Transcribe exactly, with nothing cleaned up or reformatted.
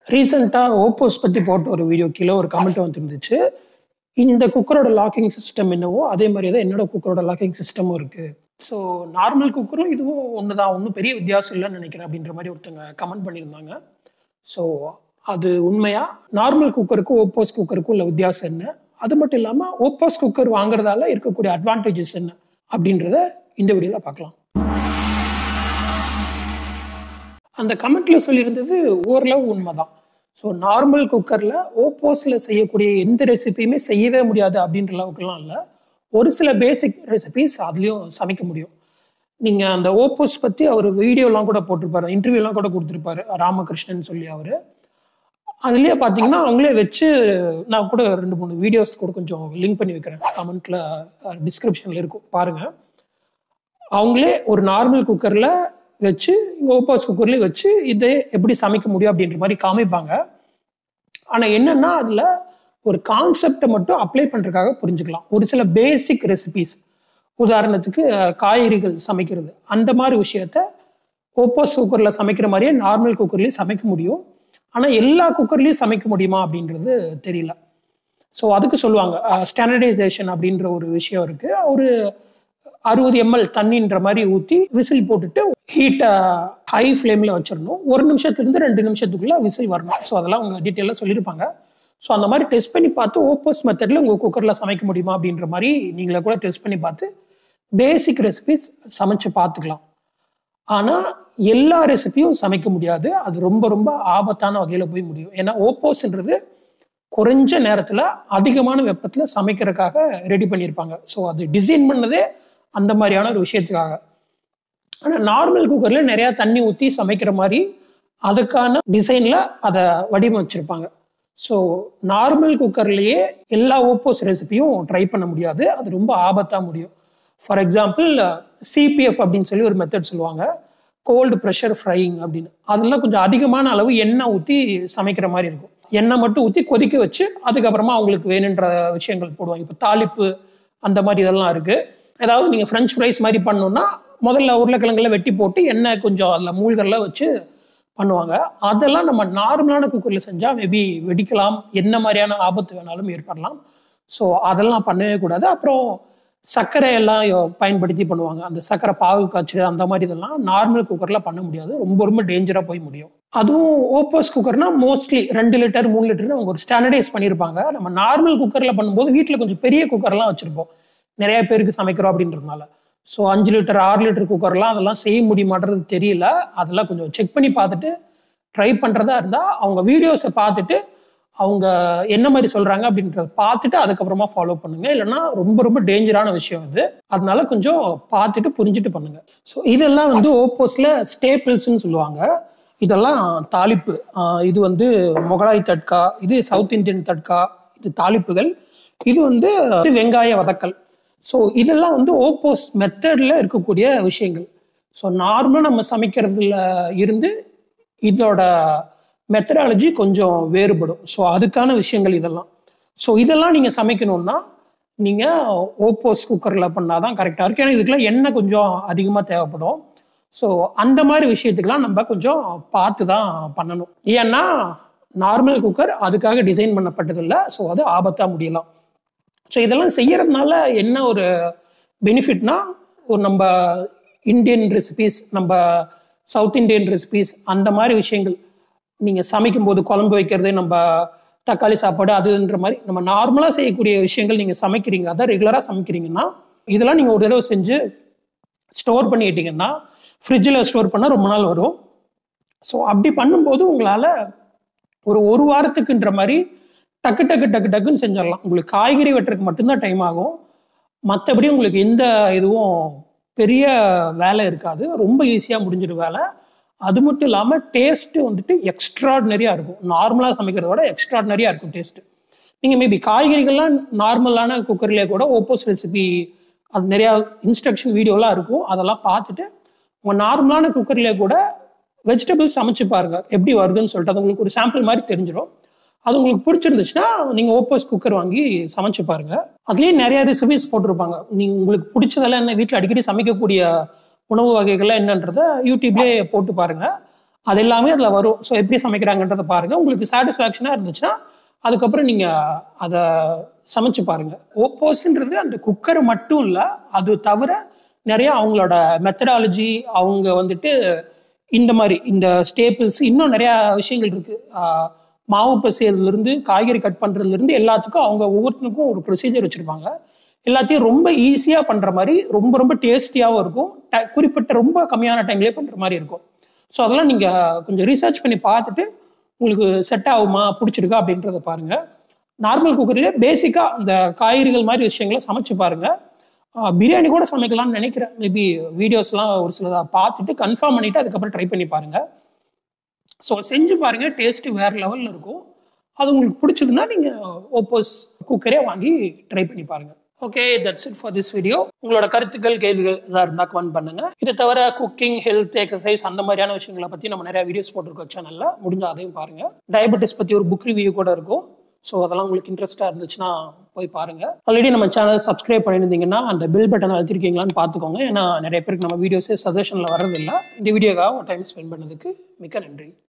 ரீசெண்டாக ஓப்போஸ் பற்றி போட்ட ஒரு வீடியோ கீழே ஒரு கமெண்ட் வந்துருந்துச்சு. இந்த குக்கரோட லாக்கிங் சிஸ்டம் என்னவோ அதே மாதிரி தான் என்னோட குக்கரோட லாக்கிங் சிஸ்டமும் இருக்குது. ஸோ நார்மல் குக்கரும் இதுவும் ஒன்று தான், ஒன்றும் பெரிய வித்தியாசம் இல்லைன்னு நினைக்கிறேன் அப்படின்ற மாதிரி ஒருத்தங்க கமெண்ட் பண்ணியிருந்தாங்க. ஸோ அது உண்மையா? நார்மல் குக்கருக்கும் ஓப்போஸ் குக்கருக்கும் உள்ள வித்தியாசம் என்ன, அது மட்டும் இல்லாமல் ஓப்போஸ் குக்கர் வாங்குறதால இருக்கக்கூடிய அட்வான்டேஜஸ் என்ன அப்படின்றத இந்த வீடியோவில் பார்க்கலாம். அந்த கமெண்ட்ல சொல்லியிருந்தது ஓரளவு உண்மைதான். ஸோ நார்மல் குக்கரில் ஓப்போஸில் செய்யக்கூடிய எந்த ரெசிபியுமே செய்யவே முடியாது அப்படின்ற அளவுக்குலாம் இல்லை. ஒரு சில பேசிக் ரெசிபிஸ் அதுலேயும் சமைக்க முடியும். நீங்கள் அந்த ஓப்போஸ் பற்றி அவர் வீடியோலாம் கூட போட்டிருப்பாரு, இன்டர்வியூலாம் கூட கொடுத்துருப்பாரு, ராமகிருஷ்ணன் சொல்லி அவர். அதுலேயே பார்த்தீங்கன்னா அவங்களே வச்சு, நான் கூட ரெண்டு மூணு வீடியோஸ் கூட கொஞ்சம் லிங்க் பண்ணி வைக்கிறேன், கமெண்ட்டில் டிஸ்கிரிப்ஷனில் இருக்கும் பாருங்கள். அவங்களே ஒரு நார்மல் குக்கரில் வச்சு இங்கே ஓப்போஸ் குக்கர்லேயும் வச்சு இதை எப்படி சமைக்க முடியும் அப்படின்ற மாதிரி காமிப்பாங்க. ஆனால் என்னென்னா அதில் ஒரு கான்செப்டை மட்டும் அப்ளை பண்ணுறதுக்காக புரிஞ்சுக்கலாம். ஒரு சில பேசிக் ரெசிபிஸ், உதாரணத்துக்கு காய்கறிகள் சமைக்கிறது, அந்த மாதிரி விஷயத்த ஓப்போஸ் குக்கரில் சமைக்கிற மாதிரியே நார்மல் குக்கர்லேயும் சமைக்க முடியும். ஆனால் எல்லா குக்கர்லேயும் சமைக்க முடியுமா அப்படின்றது தெரியல. ஸோ அதுக்கு சொல்லுவாங்க ஸ்டாண்டர்டைசேஷன் அப்படின்ற ஒரு விஷயம் இருக்குது. ஒரு அறுபது எம்எல் தண்ணின்ற மாதிரி ஊற்றி விசில் போட்டுட்டு ஹீட்டை ஹை ஃப்ளேமில் வச்சிடணும். ஒரு நிமிஷத்துலேருந்து ரெண்டு நிமிஷத்துக்குள்ளே விசில் வரணும். ஸோ அதெல்லாம் அவங்க டீட்டெயிலாக சொல்லியிருப்பாங்க. ஸோ அந்த மாதிரி டெஸ்ட் பண்ணி பார்த்து ஓப்போஸ் மெத்தடில் உங்கள் குக்கரில் சமைக்க முடியுமா அப்படின்ற மாதிரி நீங்களே கூட டெஸ்ட் பண்ணி பார்த்து பேசிக் ரெசிபிஸ் சமைச்சு பார்த்துக்கலாம். ஆனால் எல்லா ரெசிபியும் சமைக்க முடியாது. அது ரொம்ப ரொம்ப ஆபத்தான வகையில் போய் முடியும். ஏன்னா ஓப்போஸ்ன்றது குறைஞ்ச நேரத்தில் அதிகமான வெப்பத்தில் சமைக்கிறதுக்காக ரெடி பண்ணியிருப்பாங்க. ஸோ அது டிசைன் பண்ணதே அந்த மாதிரியான ஒரு விஷயத்துக்காக. ஆனால் நார்மல் குக்கரில் நிறையா தண்ணி ஊற்றி சமைக்கிற மாதிரி அதுக்கான டிசைனில் அதை வடிவமைச்சிருப்பாங்க. ஸோ நார்மல் குக்கர்லேயே எல்லா ஓப்போஸ் ரெசிபியும் ட்ரை பண்ண முடியாது. அது ரொம்ப ஆபத்தாக முடியும். ஃபார் எக்ஸாம்பிள் சிபிஎஃப் அப்படின்னு சொல்லி ஒரு மெத்தட் சொல்லுவாங்க, கோல்டு ப்ரெஷர் ஃப்ரையிங் அப்படின்னு. அதெல்லாம் கொஞ்சம் அதிகமான அளவு எண்ணெய் ஊற்றி சமைக்கிற மாதிரி இருக்கும். எண்ணெய் மட்டும் ஊற்றி கொதிக்க வச்சு அதுக்கப்புறமா அவங்களுக்கு வேணுன்ற விஷயங்கள் போடுவாங்க. இப்போ தாளிப்பு அந்த மாதிரி இதெல்லாம் இருக்குது. ஏதாவது நீங்கள் ஃப்ரெஞ்ச் ஃப்ரைஸ் மாதிரி பண்ணணுன்னா முதல்ல உருளைக்கிழங்குல வெட்டி போட்டு எண்ணெய் கொஞ்சம் அதில் மூழ்கெல்லாம் வச்சு பண்ணுவாங்க. அதெல்லாம் நம்ம நார்மலான குக்கரில் செஞ்சால் மேபி வெடிக்கலாம், என்ன மாதிரியான ஆபத்து வேணாலும் ஏற்படலாம். ஸோ அதெல்லாம் பண்ணவே கூடாது. அப்புறம் சர்க்கரை எல்லாம் பயன்படுத்தி பண்ணுவாங்க. அந்த சர்க்கரை பாகு காய்ச்சல் அந்த மாதிரி இதெல்லாம் நார்மல் குக்கரில் பண்ண முடியாது. ரொம்ப ரொம்ப டேஞ்சராக போய் முடியும். அதுவும் ஓப்போஸ் குக்கர்னா மோஸ்ட்லி ரெண்டு லிட்டர் மூணு லிட்டர்னு அவங்க ஒரு ஸ்டாண்டர்டைஸ் பண்ணியிருப்பாங்க. நம்ம நார்மல் குக்கரில் பண்ணும்போது வீட்டில் கொஞ்சம் பெரிய குக்கர்லாம் வச்சுருப்போம், நிறைய பேருக்கு சமைக்கிறோம் அப்படின்றதுனால. ஸோ அஞ்சு லிட்டர் ஆறு லிட்டர் குக்கர்லாம் அதெல்லாம் செய்ய முடியுமான்றது தெரியல. அதெல்லாம் கொஞ்சம் செக் பண்ணி பார்த்துட்டு ட்ரை பண்ணுறதா இருந்தால் அவங்க வீடியோஸை பார்த்துட்டு அவங்க என்ன மாதிரி சொல்கிறாங்க அப்படின்றத பார்த்துட்டு அதுக்கப்புறமா ஃபாலோ பண்ணுங்கள். இல்லைன்னா ரொம்ப ரொம்ப டேஞ்சரான விஷயம் இது. அதனால கொஞ்சம் பார்த்துட்டு புரிஞ்சுட்டு பண்ணுங்கள். ஸோ இதெல்லாம் வந்து ஓப்போஸில் ஸ்டேபிள்ஸ்ன்னு சொல்லுவாங்க. இதெல்லாம் தாளிப்பு. இது வந்து முகலாய் தட்கா, இது சவுத் இந்தியன் தட்கா, இது தாளிப்புகள். இது வந்து வெங்காய வதக்கல். ஸோ இதெல்லாம் வந்து ஓப்போஸ் மெத்தடில் இருக்கக்கூடிய விஷயங்கள். ஸோ நார்மலாக நம்ம சமைக்கிறதுல இருந்து இதோட மெத்தடாலஜி கொஞ்சம் வேறுபடும். ஸோ அதுக்கான விஷயங்கள் இதெல்லாம். ஸோ இதெல்லாம் நீங்கள் சமைக்கணும்னா நீங்கள் ஓப்போஸ் குக்கரில் பண்ணால் தான் கரெக்டாக இருக்கும். ஏன்னா இதுக்கெல்லாம் எண்ணெய் கொஞ்சம் அதிகமாக தேவைப்படும். ஸோ அந்த மாதிரி விஷயத்துக்கெல்லாம் நம்ம கொஞ்சம் பார்த்து தான் பண்ணணும். ஏன்னா நார்மல் குக்கர் அதுக்காக டிசைன் பண்ணப்பட்டதில்லை. ஸோ அது ஆபத்தாக முடியலாம். ஸோ இதெல்லாம் செய்யறதுனால என்ன ஒரு பெனிஃபிட்னா, ஒரு நம்ம இந்தியன் ரெசிபீஸ், நம்ம சவுத் இந்தியன் ரெசிபீஸ் அந்த மாதிரி விஷயங்கள் நீங்கள் சமைக்கும்போது குழம்பு வைக்கிறது, நம்ம தக்காளி சாப்பாடு அதுன்ற மாதிரி நம்ம நார்மலாக செய்யக்கூடிய விஷயங்கள் நீங்கள் சமைக்கிறீங்க, அதான் ரெகுலராக சமைக்கிறீங்கன்னா இதெல்லாம் நீங்கள் ஒரு தடவை செஞ்சு ஸ்டோர் பண்ணிக்கிட்டீங்கன்னா ஃப்ரிட்ஜில் ஸ்டோர் பண்ணால் ரொம்ப நாள் வரும். ஸோ அப்படி பண்ணும்போது உங்களால் ஒரு ஒரு வாரத்துக்குன்ற மாதிரி டக்கு டக்கு டக்கு டக்குன்னு செஞ்சிடலாம். உங்களுக்கு காய்கறி வெட்டுறதுக்கு மட்டும்தான் டைம் ஆகும். மற்றபடி உங்களுக்கு எந்த இதுவும் பெரிய வேலை இருக்காது. ரொம்ப ஈஸியாக முடிஞ்சிடும் வேலை. அது மட்டும் இல்லாமல் டேஸ்ட்டு வந்துட்டு எக்ஸ்ட்ராடினரியாக இருக்கும். நார்மலாக சமைக்கிறத விட எக்ஸ்ட்ராடினரியாக இருக்கும் டேஸ்ட்டு. நீங்கள் மேபி காய்கறிகள்லாம் நார்மலான குக்கர்லேயே கூட ஓப்போஸ் ரெசிபி அது நிறையா இன்ஸ்ட்ரக்ஷன் வீடியோலாம் இருக்கும். அதெல்லாம் பார்த்துட்டு உங்கள் நார்மலான குக்கர்லேயே கூட வெஜிடபிள்ஸ் சமைச்சு பாருங்கள் எப்படி வருதுன்னு சொல்லிட்டு. அது உங்களுக்கு ஒரு சாம்பிள் மாதிரி தெரிஞ்சிடும். அது உங்களுக்கு பிடிச்சிருந்துச்சுன்னா நீங்கள் ஓப்போஸ் குக்கர் வாங்கி சமைச்சு பாருங்கள். அதுலேயே நிறைய ரெசிபிஸ் போட்டிருப்பாங்க. நீங்கள் உங்களுக்கு பிடிச்சதெல்லாம் என்ன, வீட்டில் அடிக்கடி சமைக்கக்கூடிய உணவு வகைகள்லாம் என்னன்றதை யூடியூப்லேயே போட்டு பாருங்கள். அது எல்லாமே அதில் வரும். ஸோ எப்படி சமைக்கிறாங்கன்றதை பாருங்கள். உங்களுக்கு சாட்டிஸ்ஃபேக்ஷனாக இருந்துச்சுன்னா அதுக்கப்புறம் நீங்கள் அதை சமைச்சு பாருங்கள். ஓப்போஸ்ன்றது அந்த குக்கர் மட்டும் இல்லை, அது தவிர நிறைய அவங்களோட மெத்தடாலஜி, அவங்க வந்துட்டு இந்த மாதிரி இந்த ஸ்டேபிள்ஸ், இன்னும் நிறையா விஷயங்கள் இருக்குது. மாவு பசையிலேருந்து காய்கறி கட் பண்ணுறதுலேருந்து எல்லாத்துக்கும் அவங்க ஒவ்வொருத்தருக்கும் ஒரு ப்ரொசீஜர் வச்சுருப்பாங்க. எல்லாத்தையும் ரொம்ப ஈஸியாக பண்ணுற மாதிரி, ரொம்ப ரொம்ப டேஸ்டியாகவும் இருக்கும். ட குறிப்பிட்ட ரொம்ப கம்மியான டைம்லேயே பண்ணுற மாதிரி இருக்கும். ஸோ அதெல்லாம் நீங்கள் கொஞ்சம் ரிசர்ச் பண்ணி பார்த்துட்டு உங்களுக்கு செட் ஆகுமா, பிடிச்சிருக்கா அப்படின்றத பாருங்கள். நார்மல் குக்கர்லேயே பேசிக்காக இந்த காய்கறிகள் மாதிரி விஷயங்களை சமைச்சு பாருங்கள். பிரியாணி கூட சமைக்கலாம்னு நினைக்கிறேன். மேபி வீடியோஸ்லாம் ஒரு சிலதாக பார்த்துட்டு கன்ஃபார்ம் பண்ணிவிட்டு அதுக்கப்புறம் ட்ரை பண்ணி பாருங்கள். ஸோ செஞ்சு பாருங்கள், டேஸ்ட்டு வேறு லெவலில் இருக்கும். அது உங்களுக்கு பிடிச்சதுன்னா நீங்கள் ஓப்போஸ் குக்கரே வாங்கி ட்ரை பண்ணி பாருங்கள். Okay, that's it for this video. உங்களோட கருத்துக்கள், கேள்விகள் எதாவது இருந்தால் கமெண்ட் பண்ணுங்க. இதை தவிர குக்கிங், ஹெல்த், எக்ஸசைஸ் அந்த மாதிரியான விஷயங்களை பற்றி நம்ம நிறைய வீடியோஸ் போட்டிருக்கோம் சேனலில். முடிஞ்சால் அதையும் பாருங்கள். டயபெட்டிஸ் பற்றி ஒரு புக் ரிவ்யூ கூட இருக்கும். ஸோ அதெல்லாம் உங்களுக்கு இன்ட்ரெஸ்ட்டாக இருந்துச்சுன்னா போய் பாருங்கள். ஆல்ரெடி நம்ம சேனல் சப்ஸ்கிரைப் பண்ணியிருந்தீங்கன்னா அந்த பெல் பட்டன் அழுத்திருக்கீங்களான்னு பார்த்துக்கோங்க. ஏன்னா நிறைய பேருக்கு நம்ம வீடியோஸே சஜஷனில் வர்றதில்லை. இந்த வீடியோக்காக ஒரு டைம் ஸ்பெண்ட் பண்ணதுக்கு மிக்க நன்றி.